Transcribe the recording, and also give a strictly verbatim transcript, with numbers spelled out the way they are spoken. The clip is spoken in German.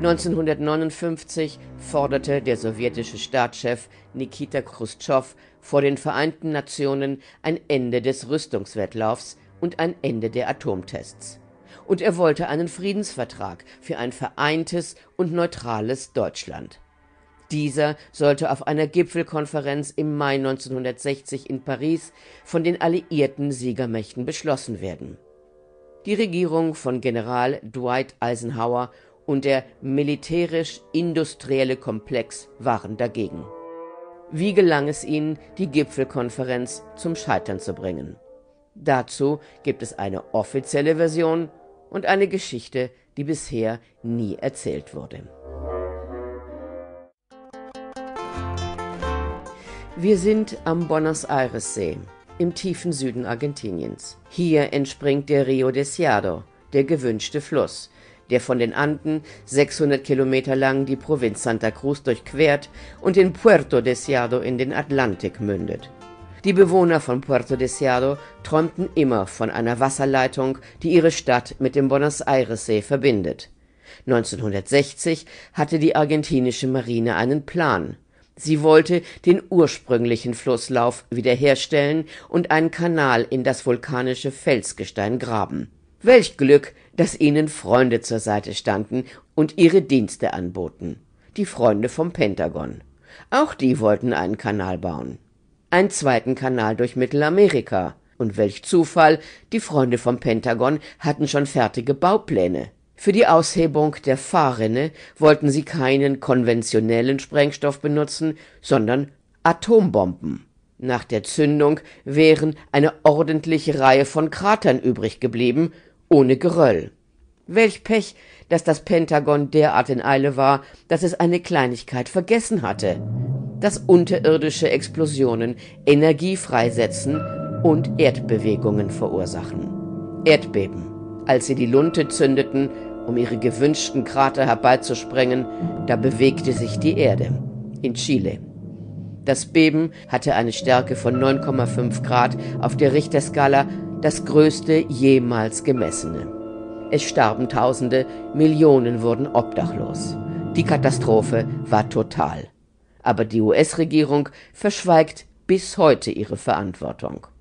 neunzehnhundertneunundfünfzig forderte der sowjetische Staatschef Nikita Chruschtschow vor den Vereinten Nationen ein Ende des Rüstungswettlaufs und ein Ende der Atomtests. Und er wollte einen Friedensvertrag für ein vereintes und neutrales Deutschland. Dieser sollte auf einer Gipfelkonferenz im Mai neunzehnhundertsechzig in Paris von den alliierten Siegermächten beschlossen werden. Die Regierung von General Dwight Eisenhower und der militärisch-industrielle Komplex waren dagegen. Wie gelang es ihnen, die Gipfelkonferenz zum Scheitern zu bringen? Dazu gibt es eine offizielle Version und eine Geschichte, die bisher nie erzählt wurde. Wir sind am Buenos Aires See, im tiefen Süden Argentiniens. Hier entspringt der Rio Deseado, der gewünschte Fluss, der von den Anden sechshundert Kilometer lang die Provinz Santa Cruz durchquert und in Puerto Deseado in den Atlantik mündet. Die Bewohner von Puerto Deseado träumten immer von einer Wasserleitung, die ihre Stadt mit dem Buenos Aires See verbindet. neunzehnhundertsechzig hatte die argentinische Marine einen Plan. Sie wollte den ursprünglichen Flusslauf wiederherstellen und einen Kanal in das vulkanische Felsgestein graben. Welch Glück, dass ihnen Freunde zur Seite standen und ihre Dienste anboten. Die Freunde vom Pentagon. Auch die wollten einen Kanal bauen. Einen zweiten Kanal durch Mittelamerika. Und welch Zufall, die Freunde vom Pentagon hatten schon fertige Baupläne. Für die Aushebung der Fahrrinne wollten sie keinen konventionellen Sprengstoff benutzen, sondern Atombomben. Nach der Zündung wären eine ordentliche Reihe von Kratern übrig geblieben, ohne Geröll. Welch Pech, dass das Pentagon derart in Eile war, dass es eine Kleinigkeit vergessen hatte: dass unterirdische Explosionen Energie freisetzen und Erdbewegungen verursachen. Erdbeben. Als sie die Lunte zündeten, um ihre gewünschten Krater herbeizusprengen, da bewegte sich die Erde. In Chile. Das Beben hatte eine Stärke von neun Komma fünf Grad auf der Richterskala, das größte jemals gemessene. Es starben Tausende, Millionen wurden obdachlos. Die Katastrophe war total. Aber die U S-Regierung verschweigt bis heute ihre Verantwortung.